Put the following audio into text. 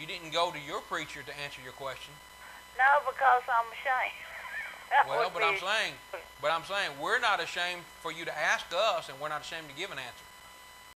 you didn't go to your preacher to answer your question. No, because I'm ashamed. Well, but I'm saying we're not ashamed for you to ask us, and we're not ashamed to give an answer.